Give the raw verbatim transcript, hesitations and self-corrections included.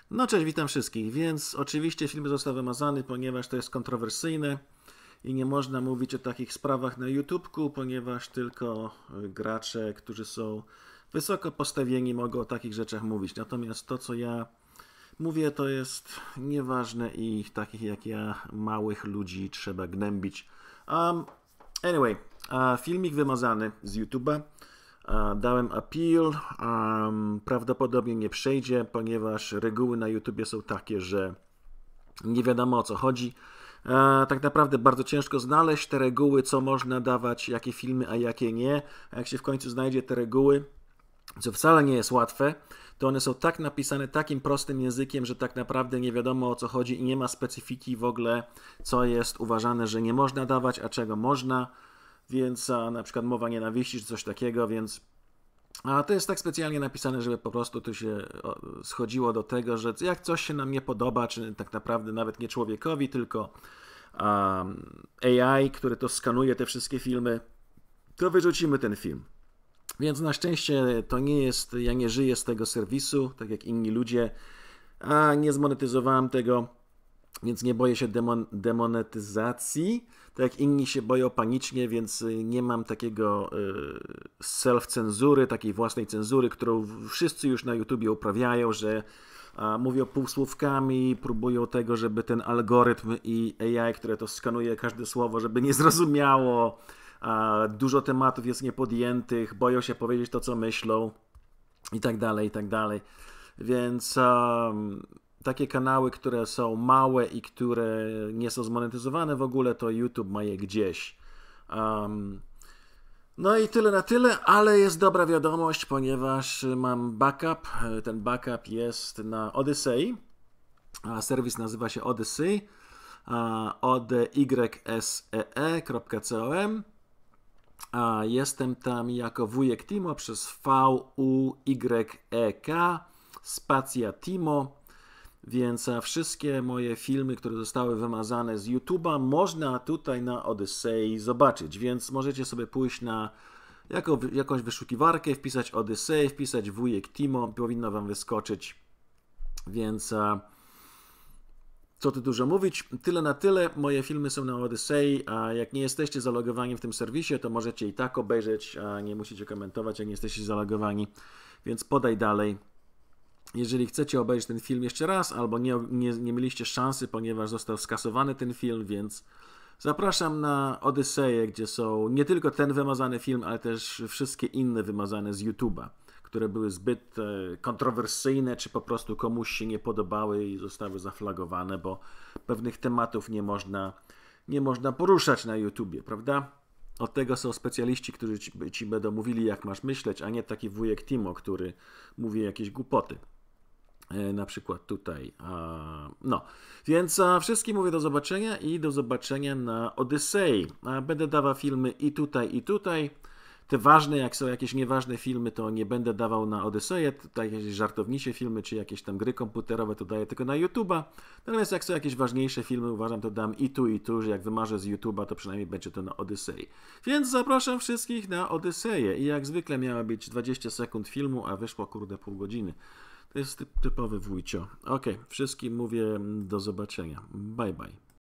No cześć, witam wszystkich. Więc oczywiście film został wymazany, ponieważ to jest kontrowersyjne i nie można mówić o takich sprawach na YouTubeku, ponieważ tylko gracze, którzy są wysoko postawieni, mogą o takich rzeczach mówić. Natomiast to, co ja mówię, to jest nieważne i takich jak ja, małych ludzi trzeba gnębić. Um, anyway, uh, filmik wymazany z YouTube'a. Uh, dałem appeal, um, prawdopodobnie nie przejdzie, ponieważ reguły na YouTubie są takie, że nie wiadomo o co chodzi. Uh, tak naprawdę bardzo ciężko znaleźć te reguły, co można dawać, jakie filmy, a jakie nie. A jak się w końcu znajdzie te reguły, co wcale nie jest łatwe, to one są tak napisane takim prostym językiem, że tak naprawdę nie wiadomo o co chodzi i nie ma specyfiki w ogóle, co jest uważane, że nie można dawać, a czego można. Więc a, na przykład mowa nienawiści czy coś takiego, więc a to jest tak specjalnie napisane, żeby po prostu tu się o, schodziło do tego, że jak coś się nam nie podoba, czy tak naprawdę nawet nie człowiekowi, tylko um, A I, który to skanuje te wszystkie filmy, to wyrzucimy ten film. Więc na szczęście to nie jest, ja nie żyję z tego serwisu, tak jak inni ludzie, a nie zmonetyzowałem tego, więc nie boję się demon, demonetyzacji, tak jak inni się boją panicznie, więc nie mam takiego y, self-cenzury, takiej własnej cenzury, którą wszyscy już na YouTubie uprawiają, że a, mówią półsłówkami, próbują tego, żeby ten algorytm i A I, które to skanuje każde słowo, żeby nie zrozumiało. A, dużo tematów jest niepodjętych, boją się powiedzieć to, co myślą i tak dalej, i tak dalej. Więc um, takie kanały, które są małe i które nie są zmonetyzowane w ogóle, to YouTube ma je gdzieś. Um, no i tyle na tyle, ale jest dobra wiadomość, ponieważ mam backup. Ten backup jest na Odyssey. A serwis nazywa się Odyssey. o d y s e e kropka com. A jestem tam jako wujek Timo przez V U Y E K spacja Timo. Więc wszystkie moje filmy, które zostały wymazane z YouTube'a, można tutaj na Odyssey zobaczyć. Więc możecie sobie pójść na jako, jakąś wyszukiwarkę, wpisać Odyssey, wpisać wujek Timo, powinno wam wyskoczyć. Więc co tu dużo mówić, tyle na tyle. Moje filmy są na Odyssey, a jak nie jesteście zalogowani w tym serwisie, to możecie i tak obejrzeć, a nie musicie komentować, jak nie jesteście zalogowani. Więc podaj dalej. Jeżeli chcecie obejrzeć ten film jeszcze raz, albo nie, nie, nie mieliście szansy, ponieważ został skasowany ten film, więc zapraszam na Odyseję, gdzie są nie tylko ten wymazany film, ale też wszystkie inne wymazane z YouTube'a, które były zbyt kontrowersyjne, czy po prostu komuś się nie podobały i zostały zaflagowane, bo pewnych tematów nie można, nie można poruszać na YouTubie, prawda? Od tego są specjaliści, którzy ci, ci będą mówili, jak masz myśleć, a nie taki wujek Timo, który mówi jakieś głupoty. Na przykład tutaj. No, więc wszystkim mówię do zobaczenia i do zobaczenia na Odyssey. Będę dawał filmy i tutaj, i tutaj. Te ważne, jak są jakieś nieważne filmy, to nie będę dawał na Odyseję. Tutaj jakieś żartownicze filmy, czy jakieś tam gry komputerowe, to daję tylko na YouTube'a. Natomiast jak są jakieś ważniejsze filmy, uważam, to dam i tu, i tu, że jak wymarzę z YouTube'a, to przynajmniej będzie to na Odyssey. Więc zapraszam wszystkich na Odyseję. I jak zwykle miała być dwadzieścia sekund filmu, a wyszło kurde pół godziny. To jest typowy wujcio. Ok, wszystkim mówię do zobaczenia. Bye bye.